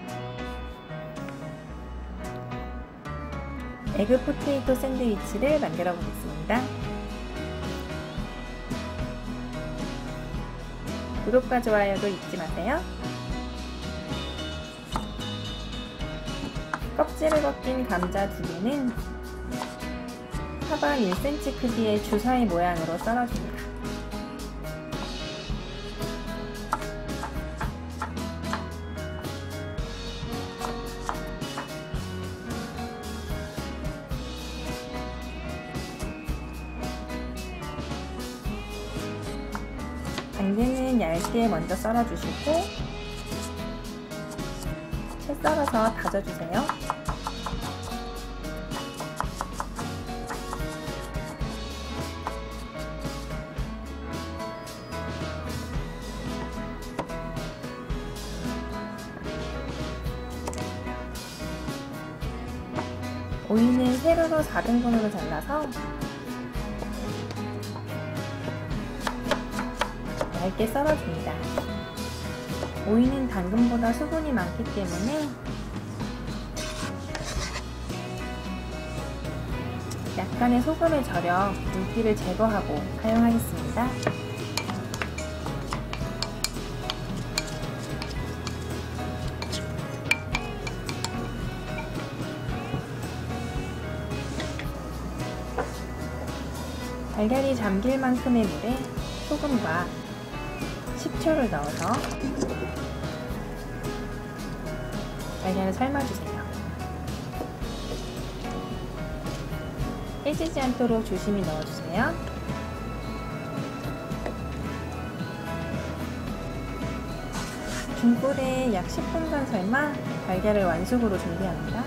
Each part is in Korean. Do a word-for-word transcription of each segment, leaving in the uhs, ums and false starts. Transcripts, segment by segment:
에그 포테이토 샌드위치를 만들어 보겠습니다. 구독과 좋아요도 잊지 마세요. 껍질을 벗긴 감자 두 개는 하반 일 센티미터 크기의 주사위 모양으로 썰어줍니다. 당근은 얇게 먼저 썰어주시고 채 썰어서 다져주세요. 오이는 세로로 사 등분으로 잘라서 얇게 썰어줍니다. 오이는 당근보다 수분이 많기 때문에 약간의 소금을 절여 물기를 제거하고 사용하겠습니다. 달걀이 잠길 만큼의 물에 소금과 식초를 넣어서 달걀을 삶아주세요. 깨지지 않도록 조심히 넣어주세요. 중불에 약 십 분간 삶아 달걀을 완숙으로 준비합니다.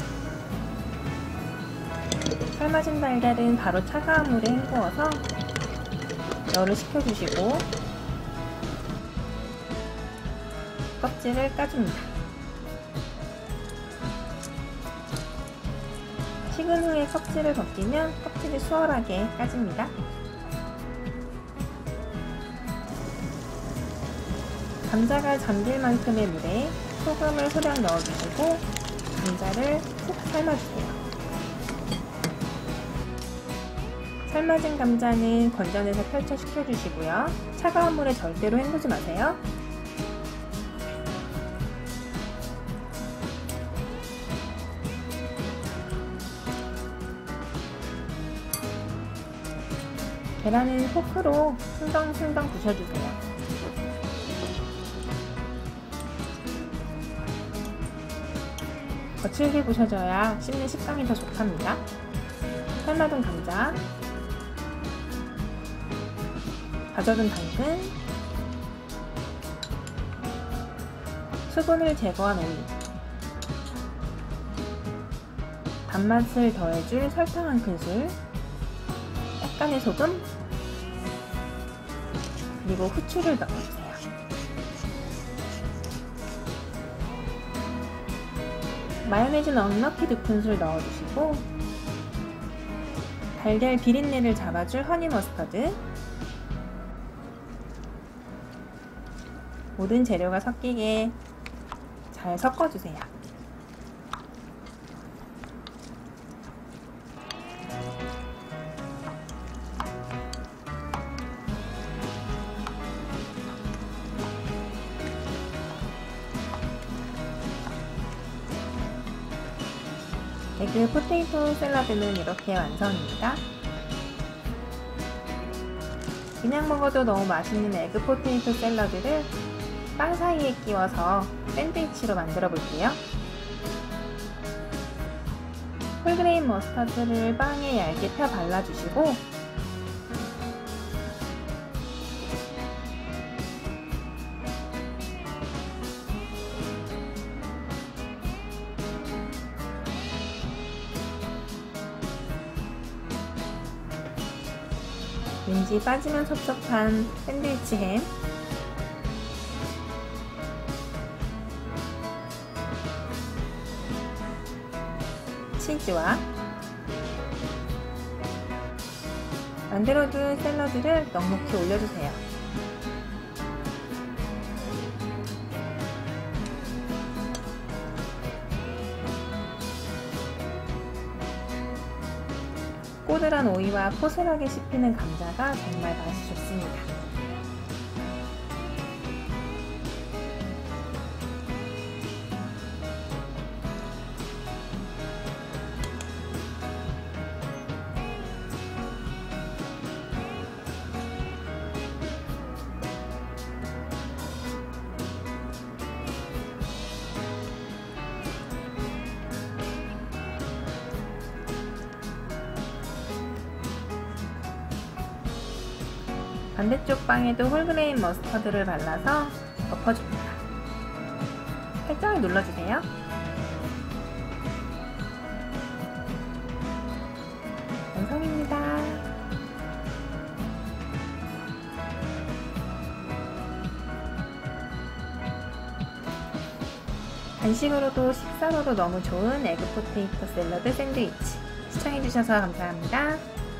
삶아진 달걀은 바로 차가운 물에 헹구어서 열을 식혀주시고 껍질을 까줍니다. 식은 후에 껍질을 벗기면 껍질이 수월하게 까집니다. 감자가 잠길 만큼의 물에 소금을 소량 넣어주시고 감자를 푹 삶아주세요. 삶아진 감자는 건져내서 펼쳐 식혀주시고요. 차가운 물에 절대로 헹구지 마세요. 계란은 포크로 승덩승덩 부셔주세요. 거칠게 부셔져야 씹는 식감이 더 좋답니다. 삶아둔 감자, 다져둔 당근, 수분을 제거한 오이, 단맛을 더해줄 설탕 한 큰술, 약간의 소금, 그리고 후추를 넣어주세요. 마요네즈 넉넉히 두 큰술 넣어주시고 달걀 비린내를 잡아줄 허니 머스터드, 모든 재료가 섞이게 잘 섞어주세요. 에그 포테이토 샐러드는 이렇게 완성입니다. 그냥 먹어도 너무 맛있는 에그 포테이토 샐러드를 빵 사이에 끼워서 샌드위치로 만들어 볼게요. 홀그레인 머스타드를 빵에 얇게 펴 발라주시고 왠지 빠지면 섭섭한 샌드위치 햄, 치즈와 만들어둔 샐러드를 넉넉히 올려주세요. 뽀들한 오이와 포슬하게 씹히는 감자가 정말 맛이 좋습니다. 반대쪽 빵에도 홀그레인 머스터드를 발라서 덮어줍니다. 살짝 눌러주세요. 완성입니다. 간식으로도 식사로도 너무 좋은 에그 포테이토 샐러드 샌드위치. 시청해주셔서 감사합니다.